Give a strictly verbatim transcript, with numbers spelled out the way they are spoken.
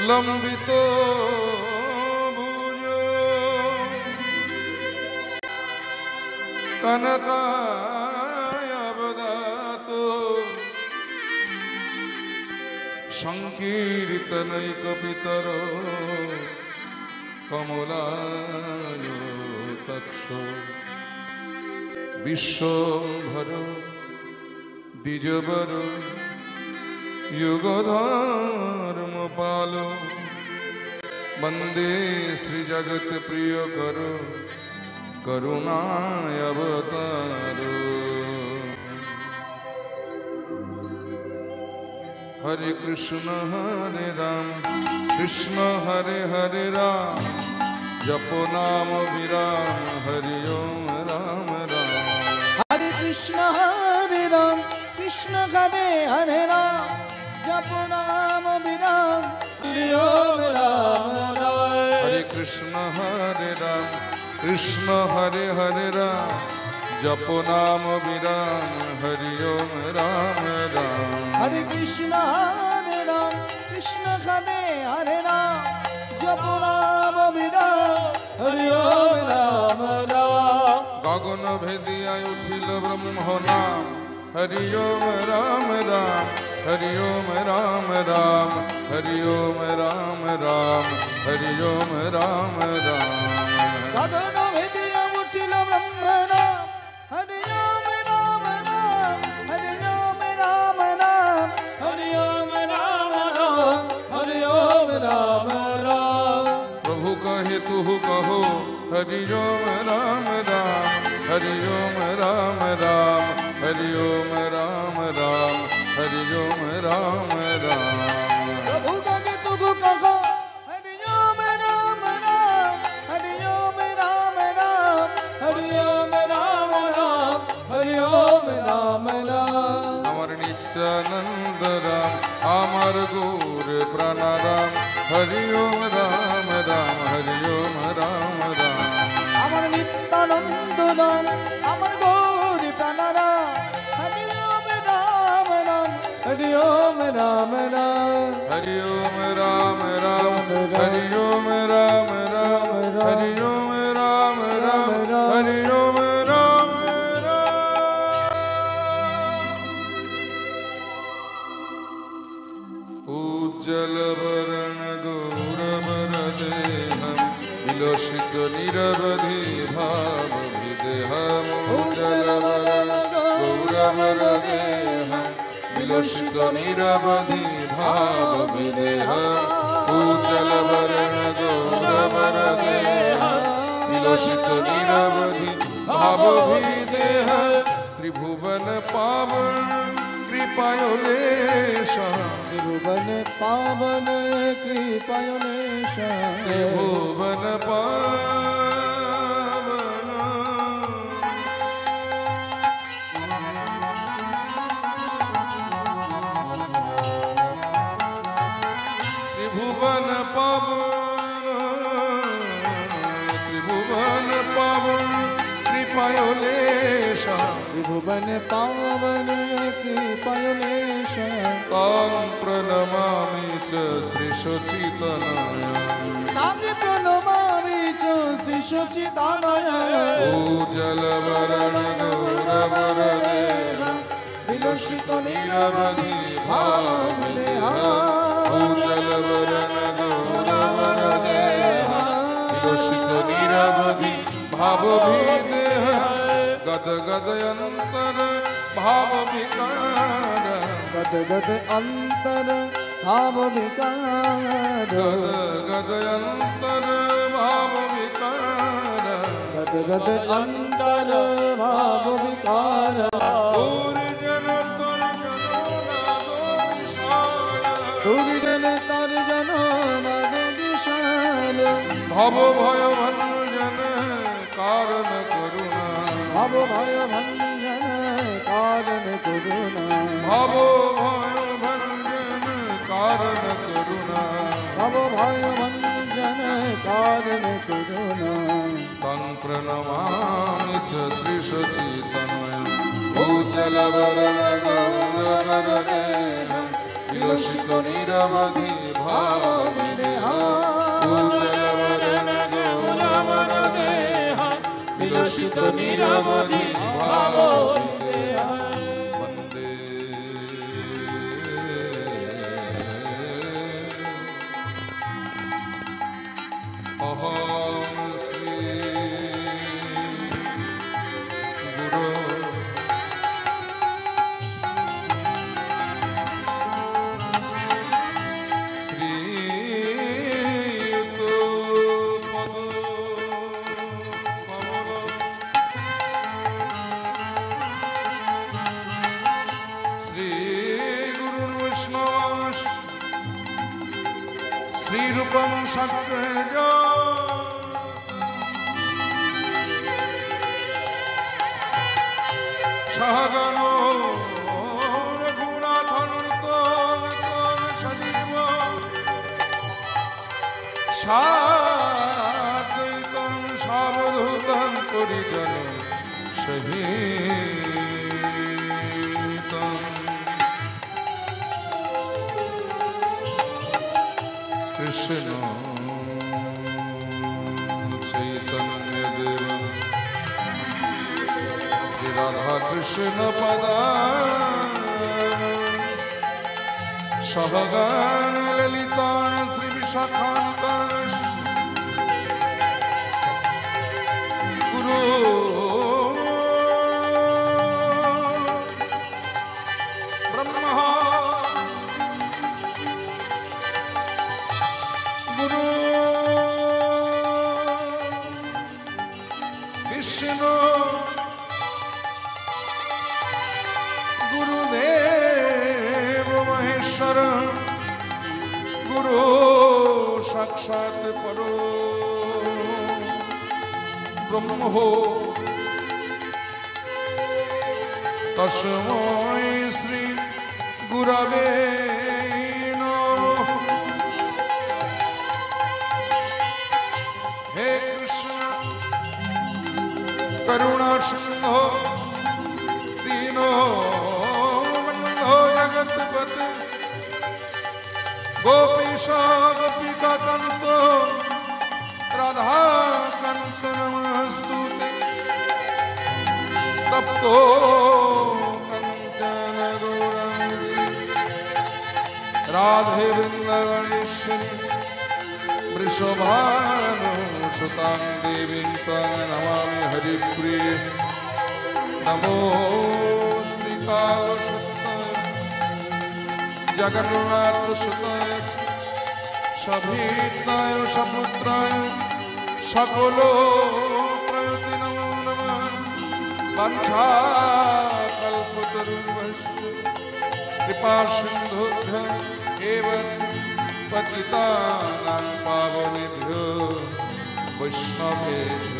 লম্বিত ভুজ কনকায়াবদাত সংকীর্তনৈক পিতর কমলায় তৎস বিশ্বভর দ্বিজবর युगधर्म पालो वंदे श्री जगत प्रिय करो करुणाय अवतारो हरे कृष्ण हरे राम कृष्ण हरे हरे राम जपो नाम विराम हरि ओम राम राम हरे कृष्ण हरे राम कृष्ण हरे हरे राम जपो नाम विराम हरि ओम राम राम हरे कृष्ण हरे राम कृष्ण हरे हरे राम जपो नाम विराम हरि ओम राम राम हरे कृष्ण हरे राम कृष्ण हरे हरे राम जपो नाम विराम हरि ओम राम राम गगन भेदिया उठिल ब्रह्म नाम हरि ओम राम राम हरि ओम राम राम हरि ओम राम राम हरि ओम राम राम गगन भेदिया उठिल ब्रह्म नाम हरि ओम राम राम हरि ओम राम राम हरि ओम राम राम हरि ओम राम राम प्रभु कहे तू कहो हरि ओम राम राम हरि ओम राम राम हरि ओम राम राम हरि ओम राम राम प्रभु कहे तू कहो हरि ओम राम राम हरि ओम राम राम हरि ओम राम राम हरि ओम राम राम अमर नित्यानंद राम अमर गौर प्राणाराम हरि ओम राम राम हरि ओम राम राम अमर नित्यानंद राम अमर गौर प्राणाराम हरि ओम राम राम हरि ओम राम राम हरि ओम राम राम हरि ओम राम राम हरि ओम राम राम हरि ओम राम राम उज्जल वरण गौरवर देहम विलसित निरवधि भाव विदेहम उज्जल वरण गौरवर देहम विलसित निरवधि भाव विदेह उज्जल वरण गौरवर देह विलसित निरवधि भाव विदेह त्रिभुवन पावन कृपायोलेश त्रिभुवन पावन कृपायोलेश त्रिभुवन पावन त्रिभुवन पावन त्रिभुवन पावन कृपायोलेश त्रिभुवन पावन कृपायोलेश तां प्रणमामि च श्री सच्चिदानंद तां प्रणमामि च श्री सच्चिदानंद उज्जल वरण गौरवर देह विलसित निरवधि भाव विदेह उज्जल वरण गौरवर देह विलसित निरवधि भाव विदेह गद गद अंतर भाव विकार गद गद अंतर भाव विकार गद गद अंतर भाव विकार गद गद अंतर भाव विकार दुर्जन दुर्जन तर्जन मद विशाल भव भय भंजन कारण करुणा भव भय भंजन कारण करुणा भव भय भंजन कारण करुणा भव भय भंजन कारण करुणा तं प्रणमामि च श्री सच्चिदानंद उज्जल वरण गौरवर देह विलसित निरवधि भाव विदेहा विलसित निरवधि भाव विदेहा वंदे अहम श्री गुरु रूपम शक्र सहगनो रघुनाथन्तो सजीव साद्वैतं सावधूतं परिजन सहितं कृष्ण चैतन्य देव श्री राधा कृष्ण पदान सहगण ललितान श्री विशाखान्तान गुरु ब्रह्मा गुरुदेव महेश्वर गुरु साक्षात् परो ब्रह्म हो तस्मै श्री गुरवे नमः। हे कृष्ण करुणा सिंधो दीनो बंधो जगतपते गोपीशा गोपिका कंतो राधा कंत नमस्तुते तप्तो कंचन गौरांगी राधे वृंदावनेश्वरी वृषभानुसुतां देवीं त्वां नमामि हरिप्रिये नमोऽस्मि कालसुताय जगन्नाथसुताय सभीताय सपुत्राय सकलोप्रयति नमो नमः। वाञ्छाकल्पतरुभ्यश्च कृपासिन्धुभ्यः एव पतितानां पावनेभ्यो वैष्णवेभ्यो